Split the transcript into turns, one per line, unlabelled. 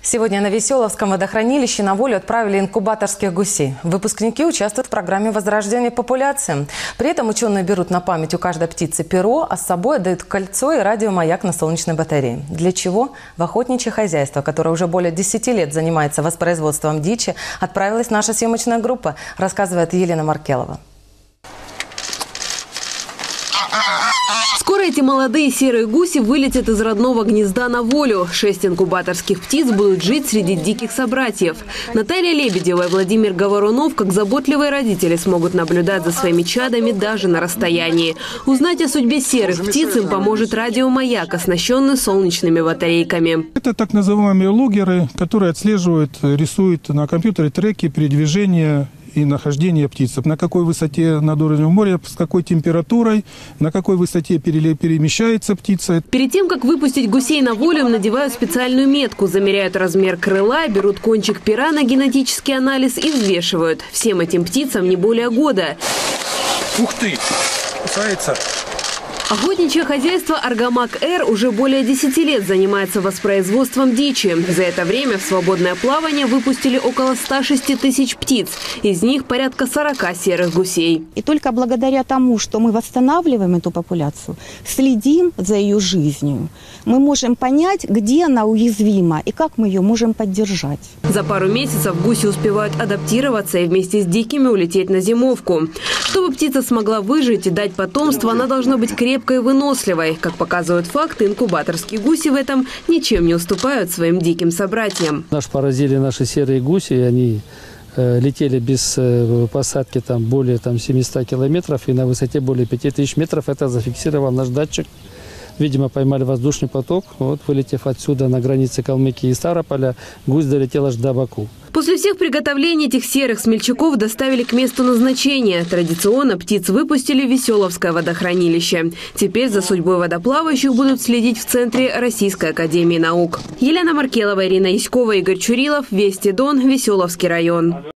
Сегодня на Веселовском водохранилище на волю отправили инкубаторских гусей. Выпускники участвуют в программе возрождения популяции. При этом ученые берут на память у каждой птицы перо, а с собой отдают кольцо и радиомаяк на солнечной батарее. Для чего? В охотничье хозяйство, которое уже более 10 лет занимается воспроизводством дичи, отправилась наша съемочная группа, рассказывает Елена Маркелова.
Скоро эти молодые серые гуси вылетят из родного гнезда на волю. 6 инкубаторских птиц будут жить среди диких собратьев. Наталья Лебедева и Владимир Говорунов, как заботливые родители, смогут наблюдать за своими чадами даже на расстоянии. Узнать о судьбе серых птиц им поможет радиомаяк, оснащенный солнечными батарейками.
Это так называемые логеры, которые отслеживают, рисуют на компьютере треки передвижения и нахождение птиц. На какой высоте над уровнем моря, с какой температурой, на какой высоте перемещается птица.
Перед тем, как выпустить гусей на волю, им надевают специальную метку, замеряют размер крыла, берут кончик пера на генетический анализ и взвешивают. Всем этим птицам не более года.
Ух ты! Кусается!
Охотничье хозяйство «Аргамак-Р» уже более 10 лет занимается воспроизводством дичи. За это время в свободное плавание выпустили около 106 тысяч птиц. Из них порядка 40 серых гусей.
И только благодаря тому, что мы восстанавливаем эту популяцию, следим за ее жизнью, мы можем понять, где она уязвима и как мы ее можем поддержать.
За пару месяцев гуси успевают адаптироваться и вместе с дикими улететь на зимовку. Чтобы птица смогла выжить и дать потомство, она должна быть крепкой и выносливой. Как показывают факты, инкубаторские гуси в этом ничем не уступают своим диким собратьям.
Нас поразили наши серые гуси, они летели без посадки более 700 километров и на высоте более 5000 метров. Это зафиксировал наш датчик. Видимо, поймали воздушный поток. Вот, вылетев отсюда на границе Калмыкии и Ставрополя, гусь долетел аж до Баку.
После всех приготовлений этих серых смельчаков доставили к месту назначения. Традиционно птиц выпустили в Веселовское водохранилище. Теперь за судьбой водоплавающих будут следить в Центре Российской академии наук. Елена Маркелова, Ирина Яськова, Игорь Чурилов, Вести Дон, Веселовский район.